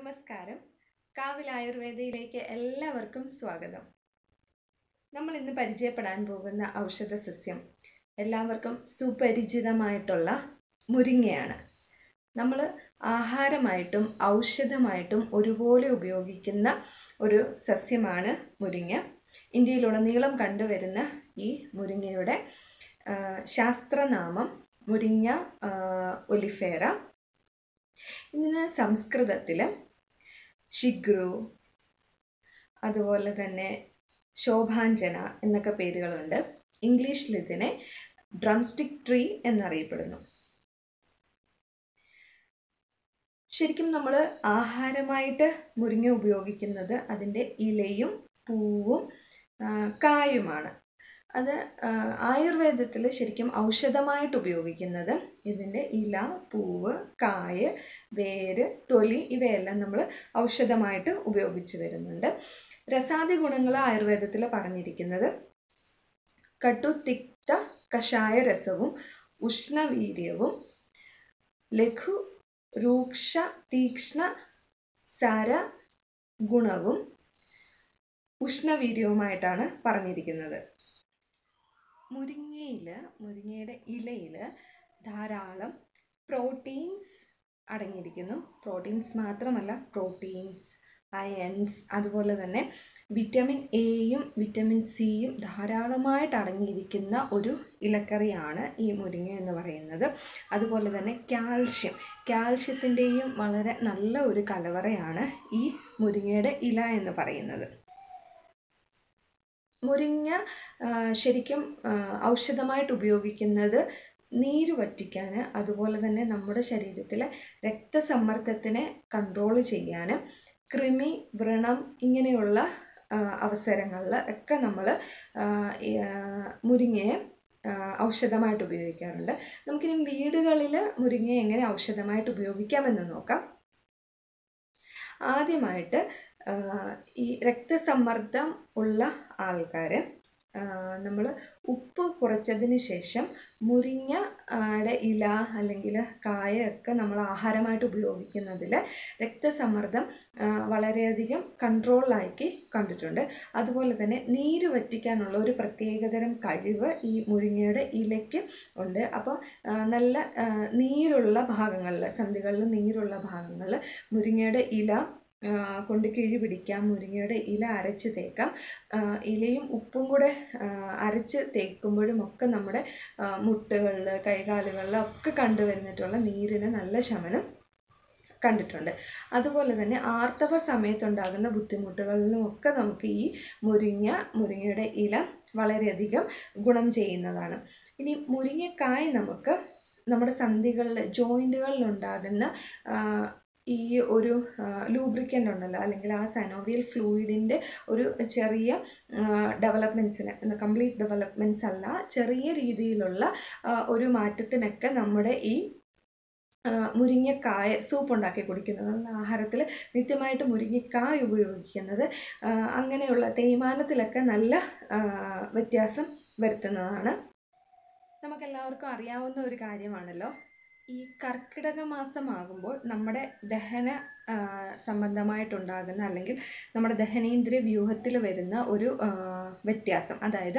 നമസ്കാരം. കാവിൽ ആയുർവേദയിലേക്ക് എല്ലാവർക്കും സ്വാഗതം. നമ്മൾ ഇന്ന് പരിചയപ്പെടാൻ പോകുന്ന ഔഷധ സസ്യം എല്ലാവർക്കും സുപരിചിതമായിട്ടുള്ള മുരിങ്ങയാണ്. നമ്മൾ ആഹാരമായിട്ടും ഔഷധമായിട്ടും ഒരുപോലെ ഉപയോഗിക്കുന്ന ഒരു സസ്യമാണ് മുരിങ്ങ. ഇന്ത്യയിലുടനീളം കണ്ടുവരുന്ന ഈ മുരിങ്ങയുടെ ശാസ്ത്രനാമം മുരിങ്ങ ഒലിഫേറ. ഇതിന് സംസ്കൃതത്തിൽ ശിഗ്രു, അതുപോലെ തന്നെ ശോഭാഞ്ജന എന്നൊക്കെ പേരുകളുണ്ട്. ഇംഗ്ലീഷിൽ ഇതിനെ ഡ്രംസ്റ്റിക് ട്രീ എന്നറിയപ്പെടുന്നു. ശരിക്കും നമ്മൾ ആഹാരമായിട്ട് മുരിങ്ങ ഉപയോഗിക്കുന്നത് അതിൻ്റെ ഇലയും പൂവും കായുമാണ്. അത് ആയുർവേദത്തിൽ ശരിക്കും ഔഷധമായിട്ട് ഉപയോഗിക്കുന്നത് ഇതിൻ്റെ ഇല, പൂവ്, കായ്, വേര്, തൊലി ഇവയെല്ലാം നമ്മൾ ഔഷധമായിട്ട് ഉപയോഗിച്ച് വരുന്നുണ്ട്. രസാദി ഗുണങ്ങൾ ആയുർവേദത്തിൽ പറഞ്ഞിരിക്കുന്നത് കടുതിക്ത കഷായ രസവും ഉഷ്ണവീര്യവും ലഘു രൂക്ഷ തീക്ഷ്ണ സാര ഗുണവും ഉഷ്ണവീര്യവുമായിട്ടാണ് പറഞ്ഞിരിക്കുന്നത്. മുരിങ്ങയുടെ ഇലയിൽ ധാരാളം പ്രോട്ടീൻസ് അടങ്ങിയിരിക്കുന്നു. പ്രോട്ടീൻസ് മാത്രമല്ല, പ്രോട്ടീൻസ്, അയൺസ്, അതുപോലെ തന്നെ വിറ്റമിൻ എയും വിറ്റമിൻ സിയും ധാരാളമായിട്ട് അടങ്ങിയിരിക്കുന്ന ഒരു ഇലക്കറിയാണ് ഈ മുരിങ്ങ എന്ന് പറയുന്നത്. അതുപോലെ തന്നെ കാൽഷ്യത്തിൻ്റെയും വളരെ നല്ല ഒരു കലവറയാണ് ഈ മുരിങ്ങയുടെ ഇല എന്ന് പറയുന്നത്. മുരിങ്ങ ശരിക്കും ഔഷധമായിട്ട് ഉപയോഗിക്കുന്നത് നീര് വറ്റിക്കാൻ, അതുപോലെ തന്നെ നമ്മുടെ ശരീരത്തിലെ രക്തസമ്മർദ്ദത്തിനെ കൺട്രോൾ ചെയ്യാൻ, കൃമി, വ്രണം ഇങ്ങനെയുള്ള അവസരങ്ങളിൽ ഒക്കെ നമ്മൾ മുരിങ്ങയെ ഔഷധമായിട്ട് ഉപയോഗിക്കാറുണ്ട്. നമുക്കിനി വീടുകളിൽ മുരിങ്ങയെ എങ്ങനെ ഔഷധമായിട്ട് ഉപയോഗിക്കാമെന്ന് നോക്കാം. ആദ്യമായിട്ട് ഈ രക്തസമ്മർദ്ദം ഉള്ള ആൾക്കാർ നമ്മൾ ഉപ്പ് കുറച്ചതിന് ശേഷം മുരിങ്ങയുടെ ഇല അല്ലെങ്കിൽ കായൊക്കെ നമ്മൾ ആഹാരമായിട്ട് ഉപയോഗിക്കുന്നതിൽ രക്തസമ്മർദ്ദം വളരെയധികം കൺട്രോളിലാക്കി കണ്ടിട്ടുണ്ട്. അതുപോലെ തന്നെ നീര് വറ്റിക്കാനുള്ള ഒരു പ്രത്യേകതരം കഴിവ് ഈ മുരിങ്ങയുടെ ഇലയ്ക്ക് ഉണ്ട്. അപ്പോൾ നല്ല നീരുള്ള ഭാഗങ്ങളിൽ, സന്ധികളിൽ നീരുള്ള ഭാഗങ്ങളിൽ മുരിങ്ങയുടെ ഇല കൊണ്ട് കിഴി പിടിക്കാം, മുരിങ്ങയുടെ ഇല അരച്ച് തേക്കാം. ഇലയും ഉപ്പും കൂടെ അരച്ച് തേക്കുമ്പോഴും ഒക്കെ നമ്മുടെ മുട്ടുകളിൽ, കൈകാലുകളിൽ ഒക്കെ കണ്ടുവരുന്നിട്ടുള്ള നീരിന് നല്ല ശമനം കണ്ടിട്ടുണ്ട്. അതുപോലെ തന്നെ ആർത്തവ സമയത്തുണ്ടാകുന്ന ബുദ്ധിമുട്ടുകളിലും ഒക്കെ നമുക്ക് ഈ മുരിങ്ങയുടെ ഇല വളരെയധികം ഗുണം ചെയ്യുന്നതാണ്. ഇനി മുരിങ്ങക്കായ് നമുക്ക് നമ്മുടെ സന്ധികളിൽ, ജോയിൻറ്റുകളിലുണ്ടാകുന്ന ഈ ഒരു ലൂബ്രിക്കൻ്റ് ഉണ്ടല്ലോ, അല്ലെങ്കിൽ ആ സൈനോവിയൽ ഫ്ലൂയിഡിൻ്റെ ഒരു ചെറിയ ഡെവലപ്മെൻറ്റ്സിന്, കംപ്ലീറ്റ് ഡെവലപ്മെൻറ്റ്സ് അല്ല, ചെറിയ രീതിയിലുള്ള ഒരു മാറ്റത്തിനൊക്കെ നമ്മുടെ ഈ മുരിങ്ങക്കായ സൂപ്പ് ഉണ്ടാക്കി കുടിക്കുന്നത്, ആഹാരത്തിൽ നിത്യമായിട്ട് മുരിങ്ങക്കായ ഉപയോഗിക്കുന്നത് അങ്ങനെയുള്ള തേയ്മാനത്തിലൊക്കെ നല്ല വ്യത്യാസം വരുത്തുന്നതാണ്. നമുക്കെല്ലാവർക്കും അറിയാവുന്ന ഒരു കാര്യമാണല്ലോ, ഈ കർക്കിടക മാസമാകുമ്പോൾ നമ്മുടെ ദഹന സംബന്ധമായിട്ടുണ്ടാകുന്ന, അല്ലെങ്കിൽ നമ്മുടെ ദഹനേന്ദ്രിയ വ്യൂഹത്തിൽ വരുന്ന ഒരു വ്യത്യാസം, അതായത്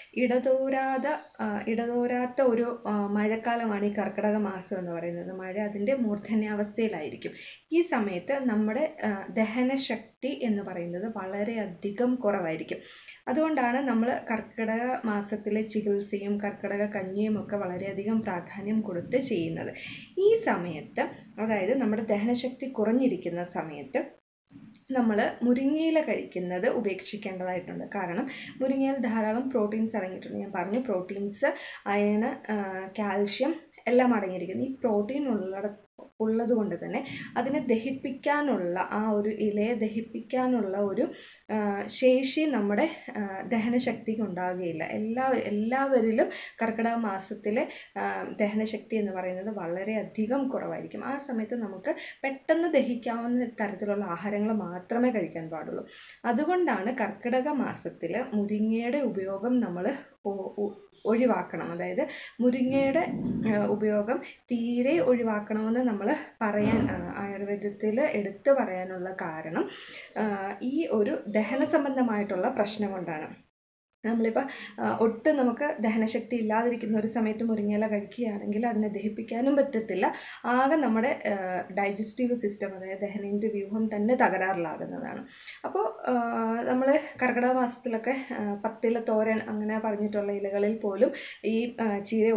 ഇടതോരാത്ത ഒരു മഴക്കാലമാണ് ഈ കർക്കിടക മാസം എന്ന് പറയുന്നത്. മഴ അതിൻ്റെ മൂർധന്യാവസ്ഥയിലായിരിക്കും. ഈ സമയത്ത് നമ്മുടെ ദഹനശക്തി എന്ന് പറയുന്നത് വളരെയധികം കുറവായിരിക്കും. അതുകൊണ്ടാണ് നമ്മൾ കർക്കിടക മാസത്തിലെ ചികിത്സയും കർക്കിടക കഞ്ഞിയും ഒക്കെ വളരെയധികം പ്രാധാന്യം കൊടുത്ത് ചെയ്യുന്നത്. ഈ സമയത്ത്, അതായത് നമ്മുടെ ദഹനശക്തി കുറഞ്ഞിരിക്കുന്ന സമയത്ത് നമ്മൾ മുരിങ്ങയില കഴിക്കുന്നത് ഉപേക്ഷിക്കേണ്ടതായിട്ടുണ്ട്. കാരണം മുരിങ്ങയിൽ ധാരാളം പ്രോട്ടീൻസ് അടങ്ങിയിട്ടുണ്ട്. ഞാൻ പറഞ്ഞു, പ്രോട്ടീൻസ്, അയണ്, കാൽഷ്യം എല്ലാം അടങ്ങിയിരിക്കുന്നു. ഈ പ്രോട്ടീൻ ഉള്ളത് കൊണ്ട് തന്നെ അതിനെ ദഹിപ്പിക്കാനുള്ള, ആ ഒരു ഇലയെ ദഹിപ്പിക്കാനുള്ള ഒരു ശേഷി നമ്മുടെ ദഹനശക്തിക്ക് ഉണ്ടാകുകയില്ല. എല്ലാവരിലും കർക്കിടക മാസത്തിലെ ദഹനശക്തി എന്ന് പറയുന്നത് വളരെയധികം കുറവായിരിക്കും. ആ സമയത്ത് നമുക്ക് പെട്ടെന്ന് ദഹിക്കാവുന്ന തരത്തിലുള്ള ആഹാരങ്ങൾ മാത്രമേ കഴിക്കാൻ പാടുള്ളൂ. അതുകൊണ്ടാണ് കർക്കിടക മാസത്തിൽ മുരിങ്ങയുടെ ഉപയോഗം നമ്മൾ ഒഴിവാക്കണം. അതായത് മുരിങ്ങയുടെ ഉപയോഗം തീരെ ഒഴിവാക്കണമെന്ന് നമ്മൾ ആയുർവേദത്തിൽ എടുത്തു പറയാനുള്ള കാരണം ഈ ഒരു ദഹന സംബന്ധമായിട്ടുള്ള പ്രശ്നം കൊണ്ടാണ്. നമ്മളിപ്പോൾ ഒട്ടും നമുക്ക് ദഹനശക്തി ഇല്ലാതിരിക്കുന്ന ഒരു സമയത്ത് മുരിങ്ങയില കഴിക്കുകയാണെങ്കിൽ അതിനെ ദഹിപ്പിക്കാനും പറ്റത്തില്ല. ആകെ നമ്മുടെ ഡൈജസ്റ്റീവ് സിസ്റ്റം, അതായത് ദഹനേന്ദ്രിയ വ്യൂഹം തന്നെ തകരാറിലാകുന്നതാണ്. അപ്പോൾ നമ്മൾ കർക്കിടക മാസത്തിലൊക്കെ പത്തില തോരൻ അങ്ങനെ പറഞ്ഞിട്ടുള്ള ഇലകളിൽ പോലും ഈ ചീര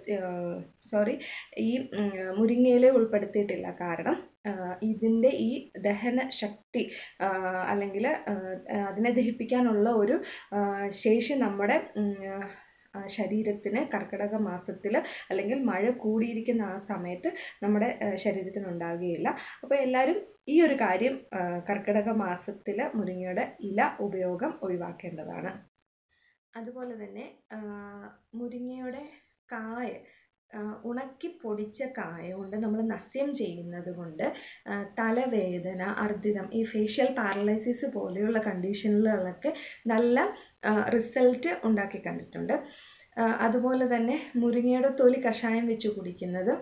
ഈ മുരിങ്ങയില ഉൾപ്പെടുത്തിയിട്ടില്ല. കാരണം ഇതിൻ്റെ ഈ ദഹന ശക്തി അല്ലെങ്കിൽ അതിനെ ദഹിപ്പിക്കാനുള്ള ഒരു ശേഷി നമ്മുടെ ശരീരത്തിന് കർക്കിടക മാസത്തിൽ അല്ലെങ്കിൽ മഴ കൂടിയിരിക്കുന്ന ആ സമയത്ത് നമ്മുടെ ശരീരത്തിനുണ്ടാകുകയില്ല. അപ്പോൾ എല്ലാവരും ഈ ഒരു കാര്യം കർക്കിടക മാസത്തിൽ മുരിങ്ങയുടെ ഇല ഉപയോഗം ഒഴിവാക്കേണ്ടതാണ്. അതുപോലെ തന്നെ മുരിങ്ങയുടെ കായ, ഉണക്കി പൊടിച്ച കായ കൊണ്ട് നമ്മൾ നസ്യം ചെയ്യുന്നത് കൊണ്ട് തലവേദന, അർദ്ദിതം, ഈ ഫേഷ്യൽ പാരലൈസിസ് പോലെയുള്ള കണ്ടീഷനുകളിലൊക്കെ നല്ല റിസൾട്ട് ഉണ്ടാക്കി കണ്ടിട്ടുണ്ട്. അതുപോലെ തന്നെ മുരിങ്ങയുടെ തൊലി കഷായം വെച്ച് കുടിക്കുന്നത്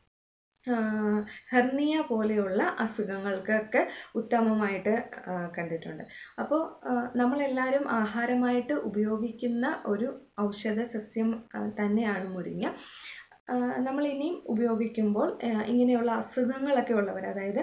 ഹെർണിയ പോലെയുള്ള അസുഖങ്ങൾക്കൊക്കെ ഉത്തമമായിട്ട് കണ്ടിട്ടുണ്ട്. അപ്പോൾ നമ്മളെല്ലാവരും ആഹാരമായിട്ട് ഉപയോഗിക്കുന്ന ഒരു ഔഷധ സസ്യം തന്നെയാണ് മുരിങ്ങ. നമ്മളിനിയും ഉപയോഗിക്കുമ്പോൾ ഇങ്ങനെയുള്ള അസുഖങ്ങളൊക്കെ ഉള്ളവർ, അതായത്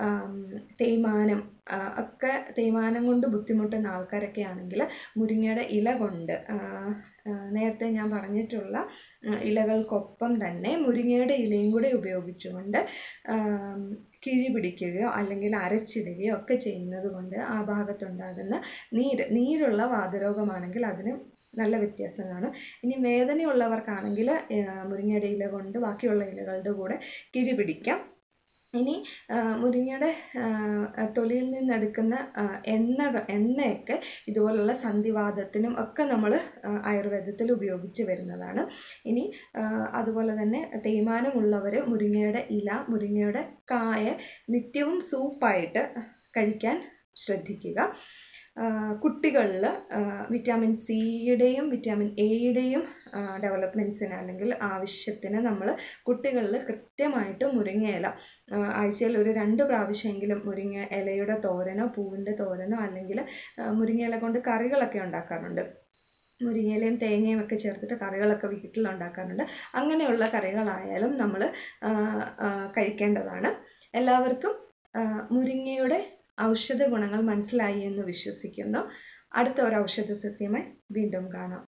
തേയ്മാനം കൊണ്ട് ബുദ്ധിമുട്ടുന്ന ആൾക്കാരൊക്കെ ആണെങ്കിൽ മുരിങ്ങയുടെ ഇല കൊണ്ട്, നേരത്തെ ഞാൻ പറഞ്ഞിട്ടുള്ള ഇലകൾക്കൊപ്പം തന്നെ മുരിങ്ങയുടെ ഇലയും കൂടെ ഉപയോഗിച്ചുകൊണ്ട് കിഴി പിടിക്കുകയോ അല്ലെങ്കിൽ അരച്ചിടുകയോ ഒക്കെ ചെയ്യുന്നത് കൊണ്ട് ആ ഭാഗത്തുണ്ടാകുന്ന നീരുള്ള വാതരോഗമാണെങ്കിൽ അതിന് നല്ല വ്യത്യാസം കാണും. ഇനി വേദനയുള്ളവർക്കാണെങ്കിൽ മുരിങ്ങയുടെ ഇല കൊണ്ട് ബാക്കിയുള്ള ഇലകളുടെ കൂടെ കിഴി പിടിക്കാം. ഇനി മുരിങ്ങയുടെ തൊലിയിൽ നിന്നെടുക്കുന്ന എണ്ണയൊക്കെ ഇതുപോലുള്ള സന്ധിവാതത്തിനും ഒക്കെ നമ്മൾ ആയുർവേദത്തിൽ ഉപയോഗിച്ച് വരുന്നതാണ്. ഇനി അതുപോലെ തന്നെ തേയ്മാനമുള്ളവർ മുരിങ്ങയുടെ ഇല, മുരിങ്ങയുടെ കായ നിത്യവും സൂപ്പായിട്ട് കഴിക്കാൻ ശ്രദ്ധിക്കുക. കുട്ടികളിൽ വിറ്റാമിൻ സിയുടെയും വിറ്റാമിൻ എയുടെയും ഡെവലപ്മെൻറ്റ്സിന് അല്ലെങ്കിൽ ആവശ്യത്തിന് നമ്മൾ കുട്ടികളിൽ കൃത്യമായിട്ട് മുരിങ്ങയില ആഴ്ചയിൽ ഒരു 2 പ്രാവശ്യമെങ്കിലും മുരിങ്ങ ഇലയുടെ തോരനോ പൂവിൻ്റെ തോരനോ അല്ലെങ്കിൽ മുരിങ്ങയില കൊണ്ട് കറികളൊക്കെ ഉണ്ടാക്കാറുണ്ട്. മുരിങ്ങയിലയും തേങ്ങയും ഒക്കെ ചേർത്തിട്ട് കറികളൊക്കെ വീട്ടിലുണ്ടാക്കാറുണ്ട്. അങ്ങനെയുള്ള കറികളായാലും നമ്മൾ കഴിക്കേണ്ടതാണ്. എല്ലാവർക്കും മുരിങ്ങയുടെ ഔഷധ ഗുണങ്ങൾ മനസ്സിലായി എന്ന് വിശ്വസിക്കുന്നു. അടുത്ത ഒരു ഔഷധ സസ്യമായി വീണ്ടും കാണാം.